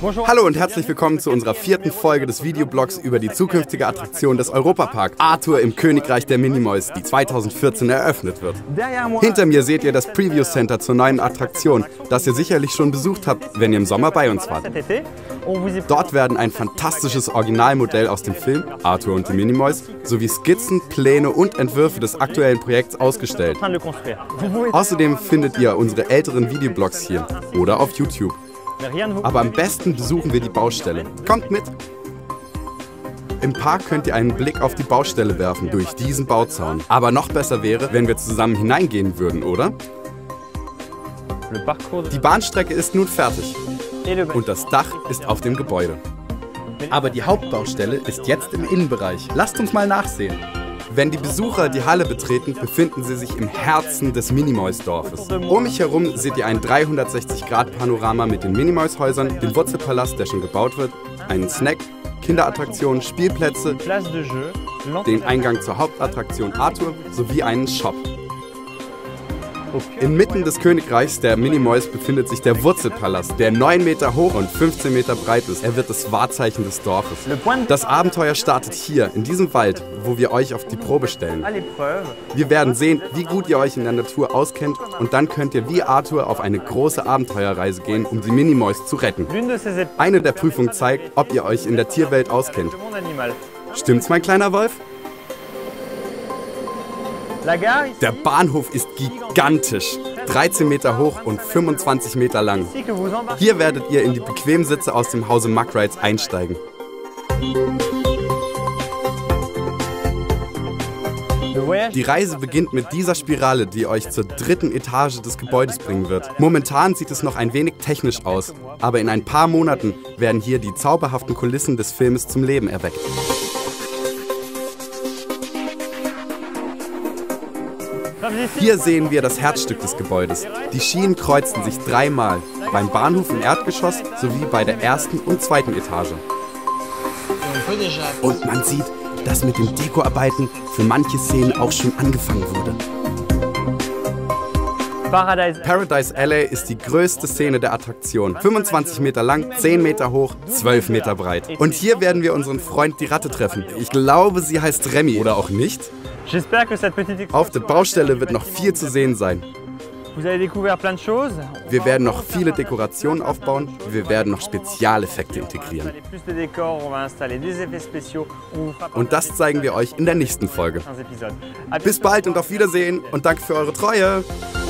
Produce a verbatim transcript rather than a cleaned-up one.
Hallo und herzlich willkommen zu unserer vierten Folge des Videoblogs über die zukünftige Attraktion des Europapark Arthur im Königreich der Minimoys, die zweitausendvierzehn eröffnet wird. Hinter mir seht ihr das Preview Center zur neuen Attraktion, das ihr sicherlich schon besucht habt, wenn ihr im Sommer bei uns wart. Dort werden ein fantastisches Originalmodell aus dem Film Arthur und die Minimoys sowie Skizzen, Pläne und Entwürfe des aktuellen Projekts ausgestellt. Außerdem findet ihr unsere älteren Videoblogs hier oder auf YouTube. Aber am besten besuchen wir die Baustelle. Kommt mit! Im Park könnt ihr einen Blick auf die Baustelle werfen, durch diesen Bauzaun. Aber noch besser wäre, wenn wir zusammen hineingehen würden, oder? Die Bahnstrecke ist nun fertig. Und das Dach ist auf dem Gebäude. Aber die Hauptbaustelle ist jetzt im Innenbereich. Lasst uns mal nachsehen. Wenn die Besucher die Halle betreten, befinden sie sich im Herzen des Minimoys-Dorfes. Um mich herum seht ihr ein dreihundertsechzig Grad Panorama mit den Minimoys-Häusern, dem Wurzelpalast, der schon gebaut wird, einen Snack, Kinderattraktionen, Spielplätze, den Eingang zur Hauptattraktion Arthur sowie einen Shop. Inmitten des Königreichs der Minimoys befindet sich der Wurzelpalast, der neun Meter hoch und fünfzehn Meter breit ist. Er wird das Wahrzeichen des Dorfes. Das Abenteuer startet hier, in diesem Wald, wo wir euch auf die Probe stellen. Wir werden sehen, wie gut ihr euch in der Natur auskennt und dann könnt ihr wie Arthur auf eine große Abenteuerreise gehen, um die Minimoys zu retten. Eine der Prüfungen zeigt, ob ihr euch in der Tierwelt auskennt. Stimmt's, mein kleiner Wolf? Der Bahnhof ist gigantisch, dreizehn Meter hoch und fünfundzwanzig Meter lang. Hier werdet ihr in die bequemen Sitze aus dem Hause Mack Rides einsteigen. Die Reise beginnt mit dieser Spirale, die euch zur dritten Etage des Gebäudes bringen wird. Momentan sieht es noch ein wenig technisch aus, aber in ein paar Monaten werden hier die zauberhaften Kulissen des Filmes zum Leben erweckt. Hier sehen wir das Herzstück des Gebäudes. Die Schienen kreuzen sich dreimal, beim Bahnhof im Erdgeschoss sowie bei der ersten und zweiten Etage. Und man sieht, dass mit den Dekoarbeiten für manche Szenen auch schon angefangen wurde. Paradise Alley ist die größte Szene der Attraktion. fünfundzwanzig Meter lang, zehn Meter hoch, zwölf Meter breit. Und hier werden wir unseren Freund die Ratte treffen. Ich glaube, sie heißt Remy, oder auch nicht? Auf der Baustelle wird noch viel zu sehen sein. Wir werden noch viele Dekorationen aufbauen, wir werden noch Spezialeffekte integrieren. Und das zeigen wir euch in der nächsten Folge. Bis bald und auf Wiedersehen und danke für eure Treue!